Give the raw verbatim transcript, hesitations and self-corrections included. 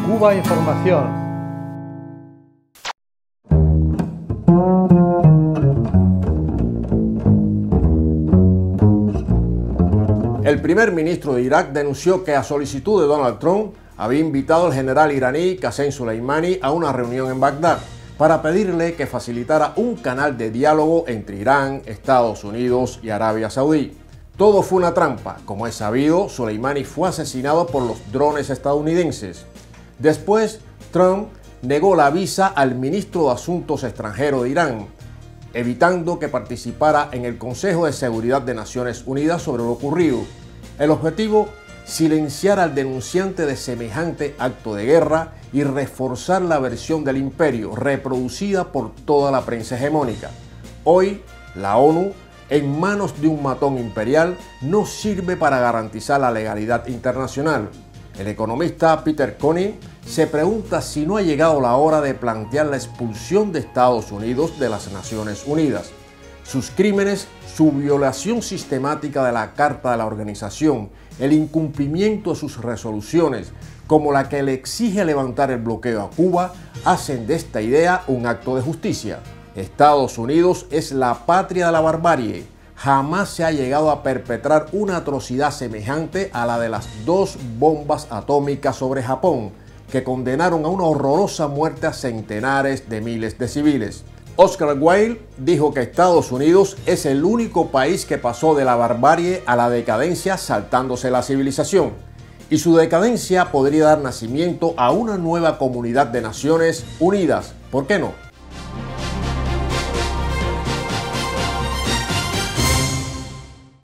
Cuba Información. El primer ministro de Irak denunció que a solicitud de Donald Trump había invitado al general iraní Qasem Soleimani a una reunión en Bagdad para pedirle que facilitara un canal de diálogo entre Irán, Estados Unidos y Arabia Saudí. Todo fue una trampa. Como es sabido, Soleimani fue asesinado por los drones estadounidenses. Después, Trump negó la visa al ministro de Asuntos Extranjeros de Irán, evitando que participara en el Consejo de Seguridad de Naciones Unidas sobre lo ocurrido. El objetivo, silenciar al denunciante de semejante acto de guerra y reforzar la versión del imperio, reproducida por toda la prensa hegemónica. Hoy, la ONU, en manos de un matón imperial, no sirve para garantizar la legalidad internacional. El economista Peter Koenig se pregunta si no ha llegado la hora de plantear la expulsión de Estados Unidos de las Naciones Unidas. Sus crímenes, su violación sistemática de la Carta de la Organización, el incumplimiento de sus resoluciones, como la que le exige levantar el bloqueo a Cuba, hacen de esta idea un acto de justicia. Estados Unidos es la patria de la barbarie. Jamás se ha llegado a perpetrar una atrocidad semejante a la de las dos bombas atómicas sobre Japón, que condenaron a una horrorosa muerte a centenares de miles de civiles. Oscar Wilde dijo que Estados Unidos es el único país que pasó de la barbarie a la decadencia saltándose la civilización, y su decadencia podría dar nacimiento a una nueva comunidad de naciones unidas. ¿Por qué no?